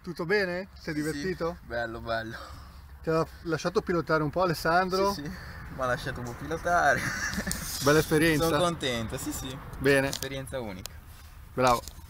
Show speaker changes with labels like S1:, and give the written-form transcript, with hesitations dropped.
S1: Tutto bene? Sei
S2: Sì,
S1: divertito?
S2: sì, bello, bello.
S1: Ti ha lasciato pilotare un po' Alessandro?
S2: Sì, sì, mi ha lasciato un po' pilotare.
S1: Bella
S2: Sono
S1: esperienza?
S2: contento, sì, sì.
S1: Bene,
S2: Esperienza unica.
S1: bravo.